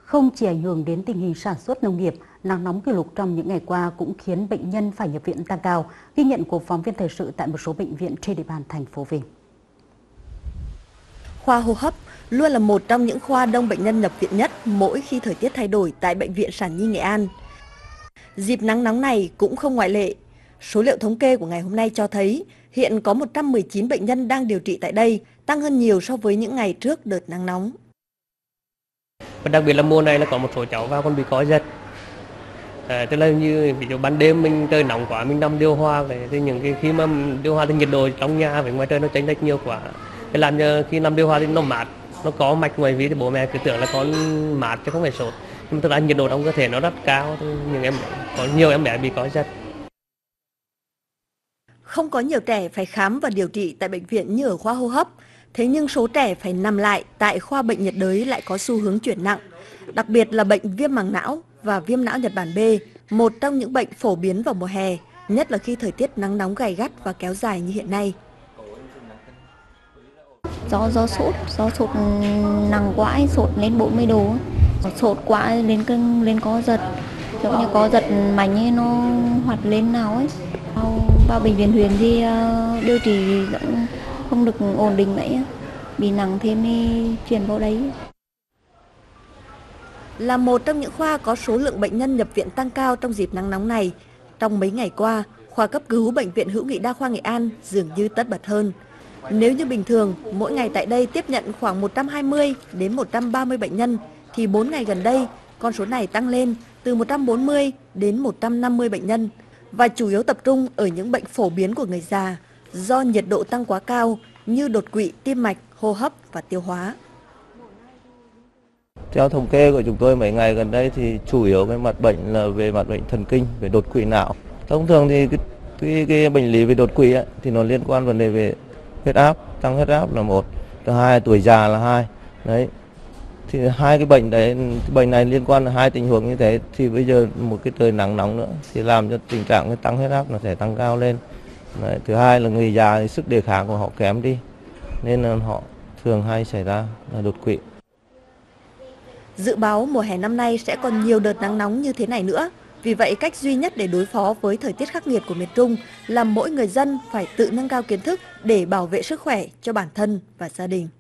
Không chỉ ảnh hưởng đến tình hình sản xuất nông nghiệp, nắng nóng kỷ lục trong những ngày qua cũng khiến bệnh nhân phải nhập viện tăng cao, ghi nhận của phóng viên thời sự tại một số bệnh viện trên địa bàn thành phố Vinh. Khoa hô hấp luôn là một trong những khoa đông bệnh nhân nhập viện nhất mỗi khi thời tiết thay đổi tại Bệnh viện Sản Nhi Nghệ An. Dịp nắng nóng này cũng không ngoại lệ. Số liệu thống kê của ngày hôm nay cho thấy hiện có 119 bệnh nhân đang điều trị tại đây, tăng hơn nhiều so với những ngày trước đợt nắng nóng. Và đặc biệt là mùa này là có một số cháu vào còn bị co giật. Tức là như ví dụ ban đêm mình trời nóng quá mình nằm điều hòa thì khi mà điều hòa thì nhiệt độ trong nhà với ngoài trời nó chênh lệch nhiều quá. Thế làm cho khi nằm điều hòa thì nó mát, nó có mạch ngoài ví thì bố mẹ cứ tưởng là con mát chứ không phải sốt. Nhưng mà thực ra nhiệt độ trong cơ thể nó rất cao thì có nhiều em bé bị co giật. Không có nhiều trẻ phải khám và điều trị tại bệnh viện như ở khoa hô hấp. Thế nhưng số trẻ phải nằm lại tại khoa bệnh nhiệt đới lại có xu hướng chuyển nặng, đặc biệt là bệnh viêm màng não và viêm não Nhật Bản B, một trong những bệnh phổ biến vào mùa hè, nhất là khi thời tiết nắng nóng gay gắt và kéo dài như hiện nay. Do sốt nặng quá ấy, sốt lên 40 độ, sốt quá lên co giật, kiểu như co giật mạnh ấy, nó hoạt lên nào ấy. Vào bệnh viện huyện thì điều trị không được ổn định vậy, bị nặng thêm thì chuyển vào đấy. Là một trong những khoa có số lượng bệnh nhân nhập viện tăng cao trong dịp nắng nóng này, trong mấy ngày qua, khoa cấp cứu Bệnh viện Hữu nghị Đa khoa Nghệ An dường như tất bật hơn. Nếu như bình thường, mỗi ngày tại đây tiếp nhận khoảng 120 đến 130 bệnh nhân, thì 4 ngày gần đây, con số này tăng lên từ 140 đến 150 bệnh nhân, và chủ yếu tập trung ở những bệnh phổ biến của người già, do nhiệt độ tăng quá cao như đột quỵ, tim mạch, hô hấp và tiêu hóa. Theo thống kê của chúng tôi mấy ngày gần đây thì chủ yếu cái mặt bệnh là về mặt bệnh thần kinh, về đột quỵ não. Thông thường thì cái bệnh lý về đột quỵ ấy, thì nó liên quan vấn đề về huyết áp, tăng huyết áp là một, thứ hai tuổi già là hai. Đấy. Thì hai cái bệnh này liên quan là hai tình huống như thế, thì bây giờ một cái trời nắng nóng nữa thì làm cho tình trạng cái tăng huyết áp nó sẽ tăng cao lên. Đấy. Thứ hai là người già thì sức đề kháng của họ kém đi, nên là họ thường hay xảy ra là đột quỵ. Dự báo mùa hè năm nay sẽ còn nhiều đợt nắng nóng như thế này nữa. Vì vậy, cách duy nhất để đối phó với thời tiết khắc nghiệt của miền Trung là mỗi người dân phải tự nâng cao kiến thức để bảo vệ sức khỏe cho bản thân và gia đình.